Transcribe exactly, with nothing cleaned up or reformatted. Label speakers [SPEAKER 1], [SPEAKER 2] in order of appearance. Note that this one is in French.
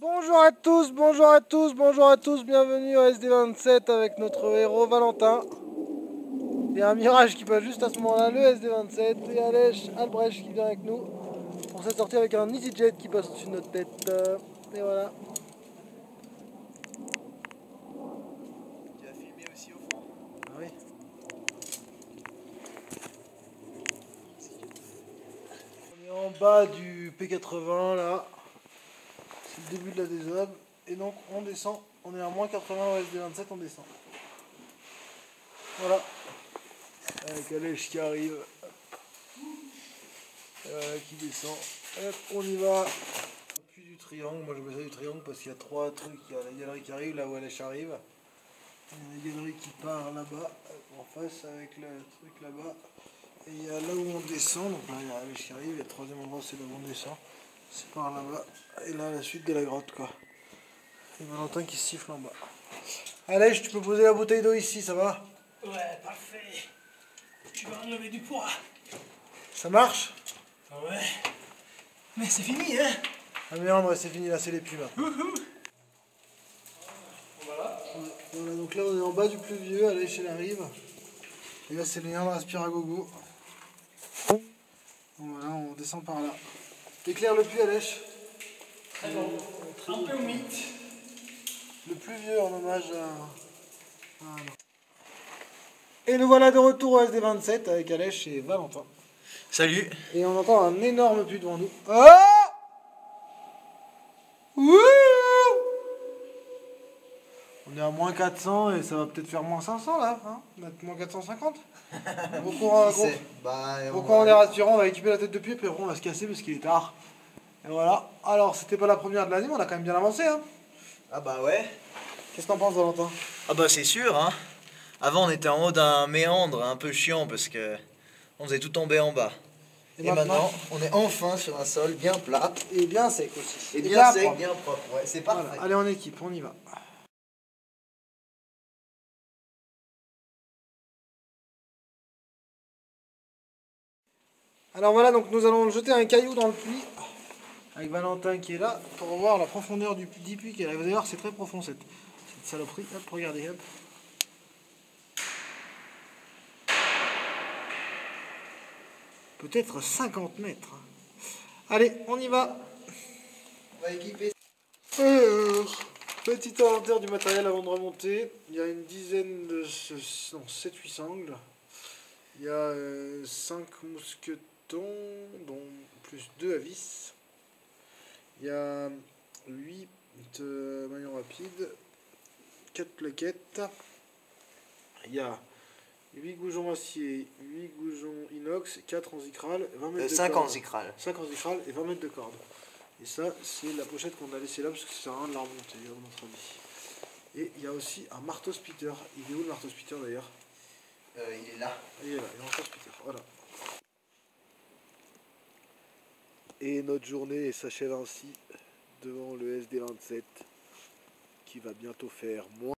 [SPEAKER 1] Bonjour à tous, bonjour à tous, bonjour à tous, bienvenue au S D vingt-sept avec notre héros Valentin. Il y a un mirage qui passe juste à ce moment-là, le S D vingt-sept, et Alèche Albrecht qui vient avec nous pour cette sortie avec un EasyJet qui passe au-dessus de notre tête. Et voilà.
[SPEAKER 2] Tu as filmé aussi au fond?
[SPEAKER 1] Ah oui. On est en bas du P quatre-vingts là. C'est le début de la désab. Et donc on descend. On est à moins quatre-vingts au S D vingt-sept, on descend. Voilà. Avec Alèche qui arrive. Et voilà qui descend. Hop, on y va. Puis du triangle. Moi je mets ça du triangle parce qu'il y a trois trucs. Il y a la galerie qui arrive là où Alèche arrive. Il y a la galerie qui part là-bas en face avec le truc là-bas. Et il y a là où on descend. Donc là il y a Alèche qui arrive. Et le troisième endroit c'est là où on descend. C'est par là-bas. Et là la suite de la grotte quoi. Et Valentin qui siffle en bas. Alèche, tu peux poser la bouteille d'eau ici, ça va?
[SPEAKER 2] Ouais, parfait. Tu vas enlever du poids.
[SPEAKER 1] Ça marche?
[SPEAKER 2] Ouais. Mais c'est fini, hein?
[SPEAKER 1] Ah merde, ouais, c'est fini, là c'est les pubs.
[SPEAKER 2] Voilà.
[SPEAKER 1] Voilà, donc là on est en bas du pluvieux, Alèche elle arrive. Et là c'est le lien de Aspire à gogo. Voilà, on descend par là. Éclaire le puits, Alèche.
[SPEAKER 2] Très bon. Un peu humide.
[SPEAKER 1] Le pluvieux en hommage à... Voilà. Et nous voilà de retour au S D vingt-sept avec Alèche et Valentin.
[SPEAKER 2] Salut.
[SPEAKER 1] Et on entend un énorme puits devant nous. Oh! Wouh! On est à moins quatre cents et ça va peut-être faire moins cinq cents là, hein? Moins quatre cent cinquante. Gros courant, gros,
[SPEAKER 2] Bah,
[SPEAKER 1] gros courant d'air aspirant, on va équiper la tête de pied, puis après on va se casser parce qu'il est tard. Et voilà. Alors, c'était pas la première de l'année, mais on a quand même bien avancé, hein?
[SPEAKER 2] Ah bah ouais.
[SPEAKER 1] Qu'est-ce que t'en penses, Valentin?
[SPEAKER 2] Ah bah c'est sûr, hein. Avant on était en haut d'un méandre un peu chiant parce que on faisait tout tomber en bas.
[SPEAKER 1] Et,
[SPEAKER 2] Et
[SPEAKER 1] maintenant,
[SPEAKER 2] maintenant, on est enfin sur un sol bien plat.
[SPEAKER 1] Et bien sec aussi.
[SPEAKER 2] Et bien sec,
[SPEAKER 1] propre.
[SPEAKER 2] bien propre. Ouais, c'est parfait.
[SPEAKER 1] Voilà. Allez, en équipe, on y va. Alors voilà, donc nous allons jeter un caillou dans le puits, avec Valentin qui est là, pour voir la profondeur du petit puits qui est là. Vous allez voir, c'est très profond cette, cette saloperie. Hop, regardez, hop. Peut-être cinquante mètres. Allez, on y va.
[SPEAKER 2] On va équiper.
[SPEAKER 1] Alors, petit inventaire du matériel avant de remonter. Il y a une dizaine de... non, sept huit sangles. Il y a euh, cinq mousquetons, dont plus deux à vis. Il y a huit euh, maillons rapides, quatre plaquettes. Il y a huit goujons acier, huit goujons inox, quatre en zikral, vingt mètres
[SPEAKER 2] Euh,
[SPEAKER 1] de
[SPEAKER 2] cinq
[SPEAKER 1] corde.
[SPEAKER 2] en zikral.
[SPEAKER 1] cinq en zikral et vingt mètres de corde. Et ça, c'est la pochette qu'on a laissée là parce que ça sert à rien de la remonter, à notre avis. Et il y a aussi un marteau spitter. Il est où le marteau spitter d'ailleurs?
[SPEAKER 2] Euh, il est là.
[SPEAKER 1] Il est là, il y a un marteau spitter, voilà. Et notre journée s'achève ainsi devant le S D vingt-sept qui va bientôt faire moins.